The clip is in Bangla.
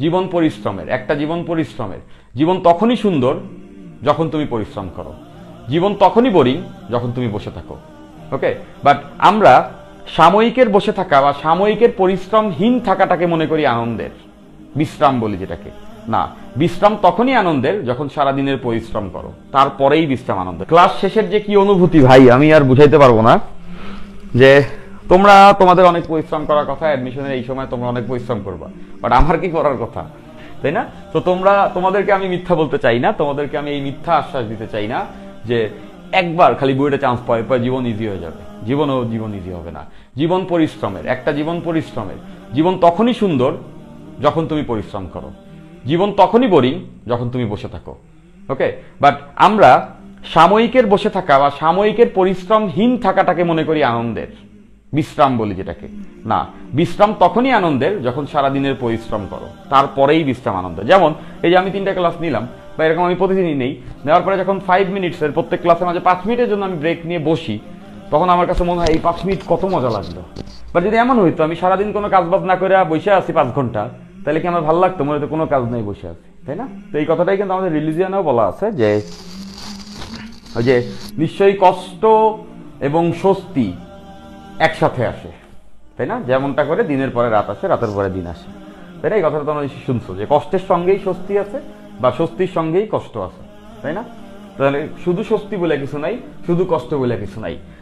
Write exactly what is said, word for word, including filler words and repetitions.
জীবন পরিশ্রমের, একটা জীবন পরিশ্রমের। জীবন তখনই সুন্দর যখন তুমি পরিশ্রম করো, জীবন তখনই বোরিং যখন তুমি বসে থাকো। ওকে, বাট আমরা সাময়িকের বসে থাকা বা সাময়িকের পরিশ্রমহীন থাকাটাকে মনে করি আনন্দের, বিশ্রাম বলি যেটাকে। না, বিশ্রাম তখনই আনন্দের যখন সারাদিনের পরিশ্রম করো, তারপরেই বিশ্রাম আনন্দ। ক্লাস শেষের যে কি অনুভূতি ভাই, আমি আর বুঝাইতে পারবো না। যে তোমরা তোমাদের অনেক পরিশ্রম করার কথা, অ্যাডমিশনের এই সময় তোমরা অনেক পরিশ্রম করবা, বাট আমার কি করার কথা, তাই না? তো তোমরা, তোমাদেরকে আমি মিথ্যা বলতে চাই না, তোমাদেরকে আমি এই মিথ্যা আশ্বাস দিতে চাই না যে একবার খালি বইটা চান্স পায় পর জীবন ইজি হয়ে যাবে। জীবনও জীবন ইজি হবে না। জীবন পরিশ্রমের, একটা জীবন পরিশ্রমের। জীবন তখনই সুন্দর যখন তুমি পরিশ্রম করো, জীবন তখনই বোরিং যখন তুমি বসে থাকো। ওকে, বাট আমরা সাময়িকের বসে থাকা বা সাময়িকের পরিশ্রমহীন থাকাটাকে মনে করি আনন্দের, বিশ্রাম বলি যেটাকে। না, বিশ্রাম তখনই আনন্দের যখন সারাদিনের পরিশ্রম করো, তারপরেই বিশ্রাম আনন্দ। যেমন এই যে আমি তিনটা ক্লাস নিলাম, বা এরকম আমি প্রতিদিনই নেই, নেওয়ার পরে যখন ফাইভ মিনিটসের প্রত্যেক ক্লাসের মাঝে পাঁচ মিনিটের জন্য আমি ব্রেক নিয়ে বসি, তখন আমার কাছে মনে হয় এই পাঁচ মিনিট কত মজা লাগলো। বাট যদি এমন হইতো আমি সারাদিন কোনো কাজ বাজ না করে বসে আছি পাঁচ ঘন্টা, তাহলে কি আমার ভালো লাগতো? মনে হয়তো কোনো কাজ নেই, বসে আছি, তাই না? তো এই কথাটাই কিন্তু আমাদের রিলিজিয়ানেও বলা আছে যে ওই যে নিশ্চয়ই কষ্ট এবং স্বস্তি একসাথে আসে, তাই না? যেমনটা করে দিনের পরে রাত আসে, রাতের পরে দিন আসে, তাই না? এই কথাটা তোমরা শুনছো যে কষ্টের সঙ্গেই স্বস্তি আছে বা স্বস্তির সঙ্গেই কষ্ট আছে, তাই না? তাহলে শুধু স্বস্তি বলে কিছু নাই, শুধু কষ্ট বলে কিছু নাই।